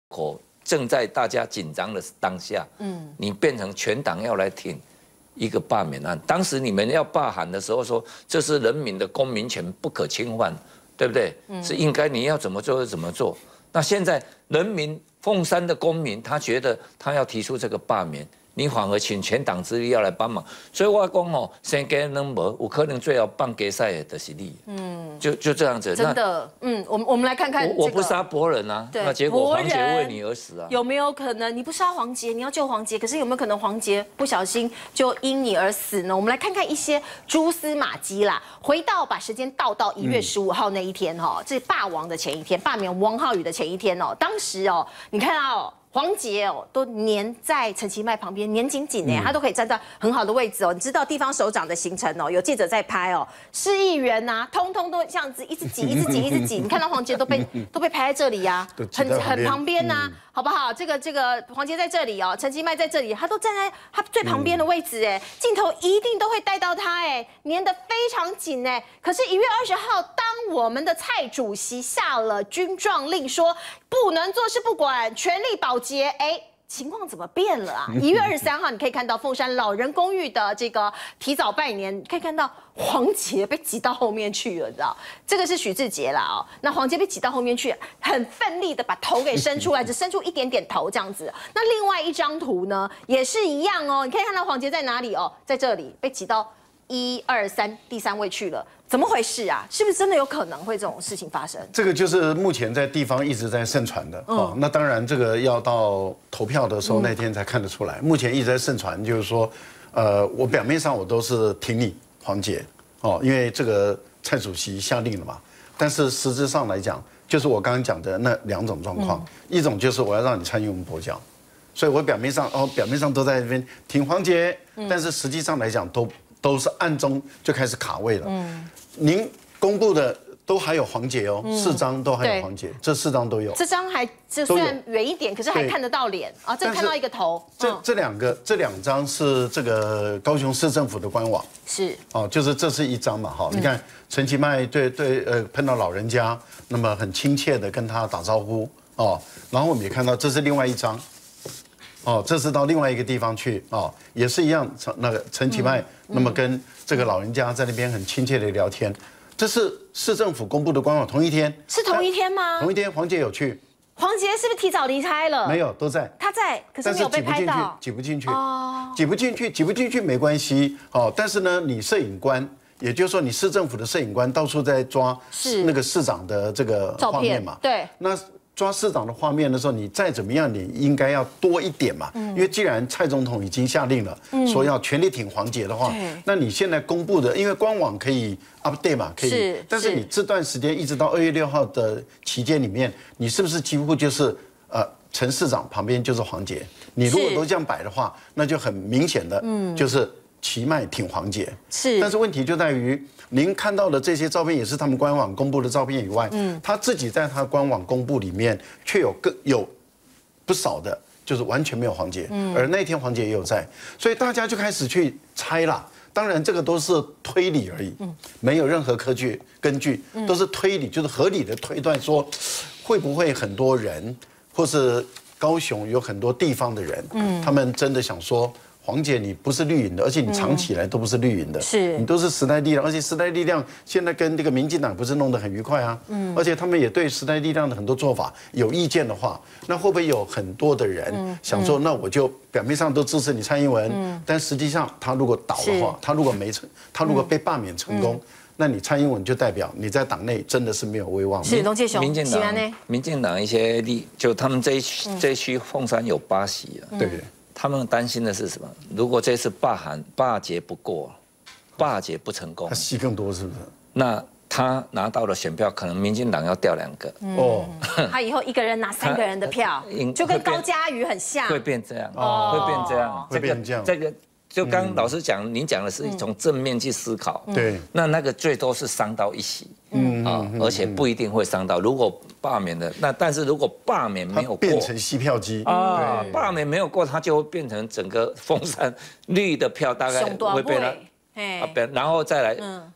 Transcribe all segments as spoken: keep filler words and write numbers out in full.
口正在大家紧张的当下，嗯，你变成全党要来挺一个罢免案。当时你们要罢韩的时候说，这是人民的公民权不可侵犯，对不对？嗯、是应该你要怎么做就怎么做。那现在人民凤山的公民，他觉得他要提出这个罢免。 你反而请全党之力要来帮忙，所以我讲哦，生加能无有可能最后办决赛的是你，嗯，就就这样子。 真的，嗯，我们我们来看看、这个， 我不杀伯仁啊，那结果黄杰为你而死啊， 有没有可能你不杀黄杰，你要救黄杰，可是有没有可能黄杰不小心就因你而死呢？我们来看看一些蛛丝马迹啦。回到把时间倒到一月十五号那一天哈、哦，这是罢王的前一天，罢免汪浩宇的前一天哦，当时哦，你看到、哦。 黄杰哦，都黏在陈其迈旁边，黏紧紧哎，他都可以站到很好的位置哦。你知道地方首长的行程哦，有记者在拍哦，市议员呐、啊，通通都这样子一直挤，一直挤，一直挤。你看到黄杰都被都被拍在这里呀、啊，很很旁边呐、啊，嗯、好不好？这个这个黄杰在这里哦，陈其迈在这里，他都站在他最旁边的位置哎，镜头一定都会带到他哎，黏得非常紧哎。可是，一月二十号，当我们的蔡主席下了军状令，说不能坐视不管，全力保。 节哎，情况怎么变了啊？一月二十三号，你可以看到凤山老人公寓的这个提早拜年，你可以看到黄杰被挤到后面去了，你知道？这个是许志杰啦哦，那黄杰被挤到后面去，很奋力的把头给伸出来，只伸出一点点头这样子。那另外一张图呢，也是一样哦，你可以看到黄杰在哪里哦，在这里被挤到一二三第三位去了。 怎么回事啊？是不是真的有可能会这种事情发生？ 这个就是目前在地方一直在盛传的、嗯、哦。那当然，这个要到投票的时候那天才看得出来。嗯、目前一直在盛传，就是说，呃，我表面上我都是挺你黄杰哦，因为这个蔡主席下令了嘛。但是实质上来讲，就是我刚刚讲的那两种状况，嗯、一种就是我要让你参与我们跛脚，所以我表面上哦，表面上都在那边挺黄杰，嗯、但是实际上来讲都都是暗中就开始卡位了。嗯 您公布的都还有黄杰哦，四张都还有黄杰，这四张都有。 这张还这虽然远一点，可是还看得到脸啊，这看到一个头。 这这两个这两张是这个高雄市政府的官网， 是哦，就是这是一张嘛，哈，你看陈其迈对对呃碰到老人家，那么很亲切的跟他打招呼哦，然后我们也看到这是另外一张。 哦，这是到另外一个地方去哦，也是一样，那个陈其迈，那么跟这个老人家在那边很亲切的聊天，这是市政府公布的官网，同一天， 是同一天吗？ 同一天，黄杰有去， 黄杰是不是提早离开了？ 没有，都在， 他在，可是没有被拍到， 挤不进去，哦，挤不进去，挤不进去没关系哦，但是呢，你摄影官，也就是说你市政府的摄影官到处在抓是那个市长的这个画面嘛， 对， 那。 抓市长的画面的时候，你再怎么样，你应该要多一点嘛。因为既然蔡总统已经下令了，说要全力挺黄杰的话，那你现在公布的，因为官网可以 update 嘛，可以。但是你这段时间一直到二月六号的期间里面，你是不是几乎就是呃陈市长旁边就是黄杰？你如果都这样摆的话，那就很明显的，就是其迈挺黄杰。是。但是问题就在于。 您看到的这些照片也是他们官网公布的照片以外，嗯，他自己在他官网公布里面却有更有不少的，就是完全没有黄杰，嗯，而那天黄杰也有在，所以大家就开始去猜啦。当然，这个都是推理而已，嗯，没有任何科据根据，都是推理，就是合理的推断说，会不会很多人，或是高雄有很多地方的人，嗯，他们真的想说。 黄杰，你不是绿营的，而且你长期以来都不是绿营的，是你都是时代力量，而且时代力量现在跟这个民进党不是弄得很愉快啊，嗯，而且他们也对时代力量的很多做法有意见的话，那会不会有很多的人想说，那我就表面上都支持你蔡英文，但实际上他如果倒的话，他如果没成，他如果被罢免成功。 那你蔡英文就代表你在党内真的是没有威望。 是龙介雄， 民进党，民进党一些力，就他们这一区这一区凤山有八席啊， 对。 他们担心的是什么？如果这次罢韩罢捷不过，罢捷不成功， 他戏更多是不是？ 那他拿到了选票，可能民进党要掉两个。 哦，他以后一个人拿三个人的票，就跟高嘉瑜很像。 会变这样，哦，会变这样， 会变这样。 这个就刚老师讲，您讲的是从正面去思考。 对。 那那个最多是伤到一席，嗯啊，而且不一定会伤到。如果 罢免的那，但是如果罢免没有过， 变成吸票机啊，罢免没有过，它就会变成整个凤山绿的票大概会被它啊，然后再来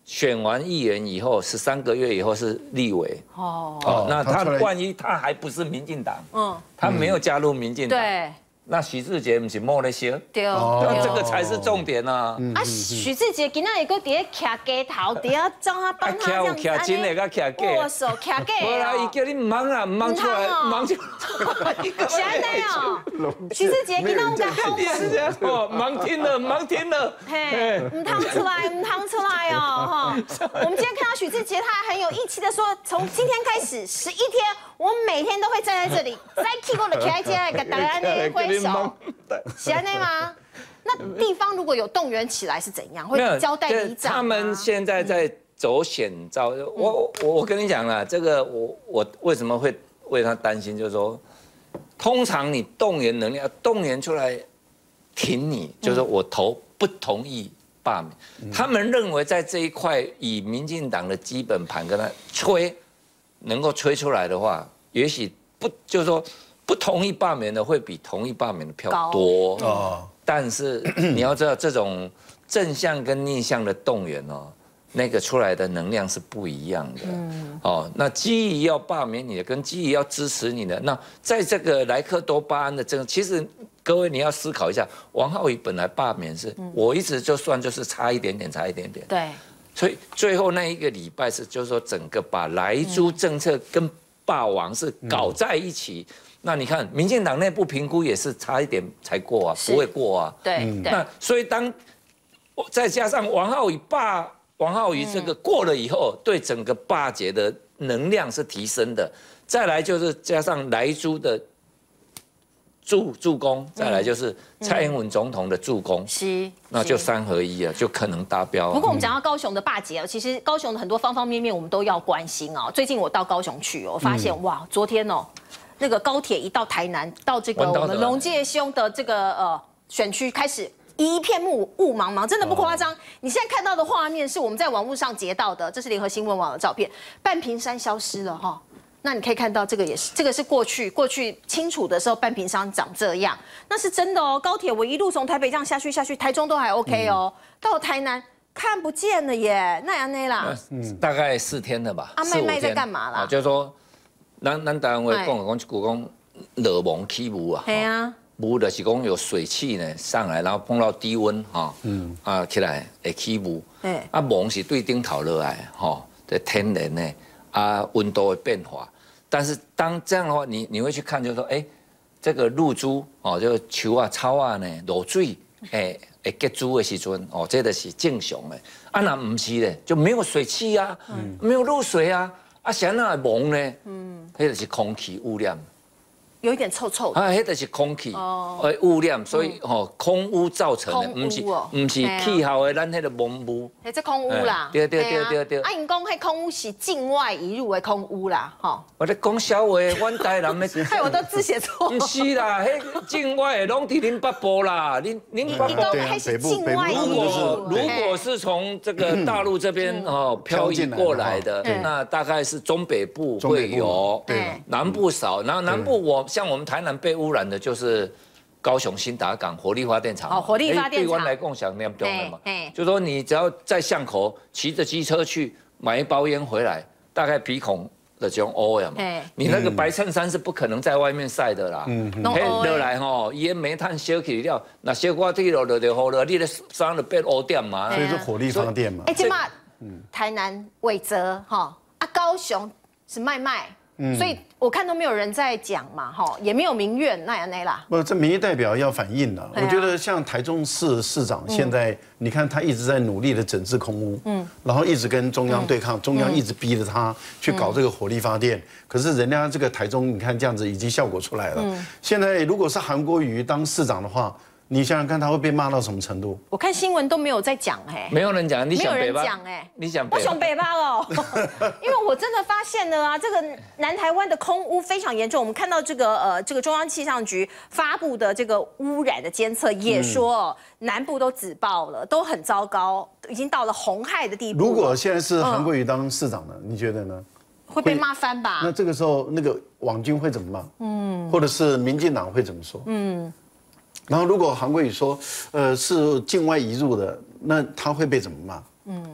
选完议员以后，十三个月以后是立委。哦哦，那他万一他还不是民进党，嗯，他没有加入民进党，对。 那许志杰不是莫那些， 对， 那这个才是重点啊！ 啊，许志杰今仔日搁伫咧徛街头，伫咧叫他帮他这样子， 徛真的甲徛假， 握手徛假。 无啦，伊叫你唔忙啦，唔忙出来，唔忙出来。 是安尼哦，许志杰今仔有甲好忙，哦，忙听了，忙听了。 嘿，唔通出来，唔通出来哦，哈！我们今天看到许志杰，他还很有义气的说，从今天开始十一天，我每天都会站在这里，再 K 过的徛在这，给大家呢挥手。 是安内吗？那地方如果有动员起来是怎样？会交代里长？ 他们现在在走险招。我我我跟你讲啦，这个我我为什么会为他担心？就是说，通常你动员能力要动员出来挺你，就是说我投不同意罢免。他们认为在这一块以民进党的基本盘跟他吹，能够吹出来的话，也许不就是说。 不同意罢免的会比同意罢免的票多哦，但是你要知道，这种正向跟逆向的动员哦，那个出来的能量是不一样的。嗯，哦，那基于要罢免你的，跟基于要支持你的，那在这个莱克多巴胺的这个，其实各位你要思考一下，王浩宇本来罢免是，我一直就算就是差一点点，差一点点。 对， 所以最后那一个礼拜是，就是说整个把莱猪政策跟霸王是搞在一起。 那你看，民进党内部评估也是差一点才过啊，不会过啊。 对， 那所以当再加上王浩宇霸王浩宇这个过了以后，对整个霸捷的能量是提升的。再来就是加上莱猪的助助攻，再来就是蔡英文总统的助攻，是，那就三合一啊，就可能达标。 不过我们讲到高雄的霸捷，其实高雄的很多方方面面我们都要关心哦。最近我到高雄去，我发现哇，昨天哦。 那个高铁一到台南，到这个我们龙介兄的这个呃选区，开始一片雾雾茫茫，真的不夸张。你现在看到的画面是我们在网络上截到的，这是联合新闻网的照片，半屏山消失了哈。那你可以看到这个也是，这个是过去过去清楚的时候，半屏山长这样，那是真的哦。高铁我一路从台北这样下去下去，台中都还 OK 哦，到台南看不见了耶，那样那啦。 嗯，大概四天了吧。 阿妹妹在干嘛啦？ 就是说。 咱咱台湾话讲讲一句讲落霧起霧啊，係啊，霧就是講有水汽呢上來，然後碰到低溫哈，嗯啊起來會起霧，哎，啊霧是對頂頭落來哈，這天然的啊溫度的變化，但是當這樣的話，你你會去看就是說，哎，這個露珠哦，就樹啊草啊呢落水，哎會結珠的時陣，哦，這就是正常的，啊那唔是咧，就沒有水汽啊，嗯，沒有露水啊。 啊，啥那霧呢？嗯，迄就是空氣污染， 有一點臭臭的。 啊，迄就是空氣呃污染，所以吼空污造成的，不是不是氣候的咱迄個蒙霧。 迄這空污啦。 對對對對對。 啊，因講迄空污是境外移入的空污啦，吼。 我咧講笑話，阮台南的。 害我都字寫錯。 不是啦，迄境外的攏佇恁北部啦，恁恁北部。 開始境外移入。 如果如果是從這個大陸這邊哦漂移過來的，那大概是中北部會有，南部少。然後南部我像我們台南被污染的就是高雄新達港火力發電廠。 哦，火力發電廠。 對我來共享那標的嘛，就說你只要在巷口騎着機車去買一包煙回來，大概鼻孔。 的這種污呀嘛，你那個白襯衫是不可能在外面曬的啦。嗯，落來吼，伊煤炭燒起了，那燒過鐵落落就好了，你的衫就變污點嘛。 所以是火力發電嘛。 哎，今嘛，台南偉澤哈啊，高雄是麥麥，所以我看都沒有人在講嘛，哈，也沒有民怨那樣那啦。 不，這民意代表要反映了。我覺得像台中市市長現在，你看他一直在努力的整治空污，嗯，然後一直跟中央對抗，中央一直逼着他去搞這個火力發電。可是人家這個台中，你看這樣子已經效果出來了。現在如果是韓國瑜當市長的話，你想想看他會被罵到什麼程度？ 我看新聞都沒有在講哎， 沒有人講，你想北巴？講哎， 你想我想北巴哦，因為我真的發現了啊，這個南台灣的空污非常嚴重。我們看到這個呃，這個中央氣象局發布的這個污染的監測也說，南部都紫爆了，都很糟糕，已經到了紅害的地步。 如果現在是韓國瑜當市長呢，你覺得呢？ 會被罵翻吧？ 那這個時候，那個網軍會怎麼罵？嗯，或者是民進黨會怎麼說？嗯。然後，如果韓國瑜說，呃，是境外移入的，那他會被怎麼罵？嗯，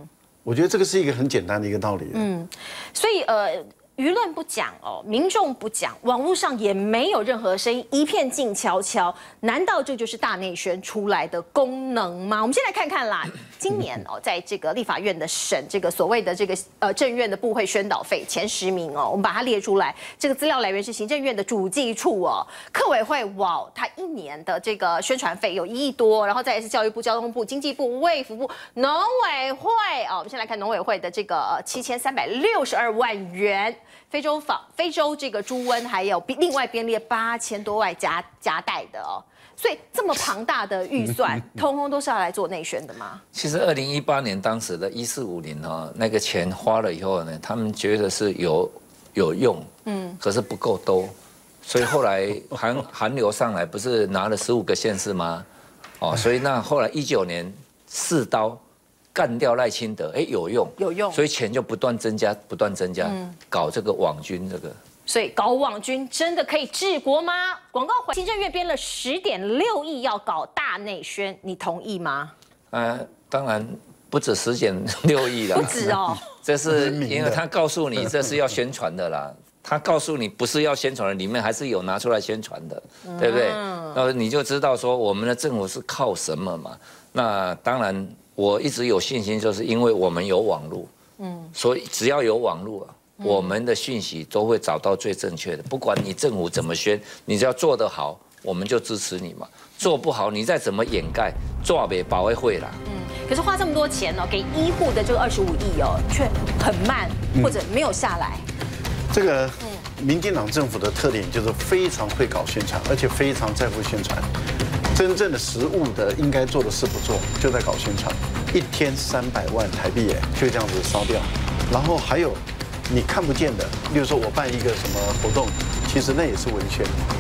我觉得这个是一个很简单的一个道理。 嗯，所以呃。舆论不讲哦，民众不讲，网络上也没有任何声音，一片静悄悄。难道这就是大内宣出来的功能吗？我们先来看看啦。今年哦，在这个立法院的审这个所谓的这个呃政院的部会宣导费前十名哦，我们把它列出来。这个资料来源是行政院的主计处哦，客委会哇，它一年的这个宣传费有一亿多，然后再来是教育部、交通部、经济部、卫福部、农委会哦。我们先来看农委会的这个七千三百六十二万元。非洲访非洲这个猪瘟，还有另外编列八千多万加加带的哦，所以这么庞大的预算，通通都是要来做内宣的吗？ 其实二零一八年当时的一四五零哈，那个钱花了以后呢，他们觉得是有有用，嗯，可是不够多，所以后来韩韩流上来，不是拿了十五个县市吗？哦，所以那后来一九年四刀。干掉赖清德，哎，有用， 有用， 所以钱就不断增加，不断增加，嗯、搞这个网军这个。 所以搞网军真的可以治国吗？广告回，行政院编了十点六亿要搞大内宣，你同意吗？ 呃，当然不止十点六亿啦， 不止哦。 这是因为他告诉你这是要宣传的啦，他告诉你不是要宣传的，里面还是有拿出来宣传的，嗯、对不对？那你就知道说我们的政府是靠什么嘛？那当然。我一直有信心，就是因为我们有网络，嗯，所以只要有网络啊，我们的讯息都会找到最正确的。不管你政府怎么宣，你只要做得好，我们就支持你嘛。做不好，你再怎么掩盖，抓北保卫会啦。 嗯，可是花这么多钱哦，给医护的这个二十五亿哦，却很慢或者没有下来。 这个，民进党政府的特点就是非常会搞宣传，而且非常在乎宣传。真正的实务的应该做的事不做，就在搞宣传，一天三百万台币耶，就这样子烧掉。然后还有你看不见的，例如说我办一个什么活动，其实那也是文宣。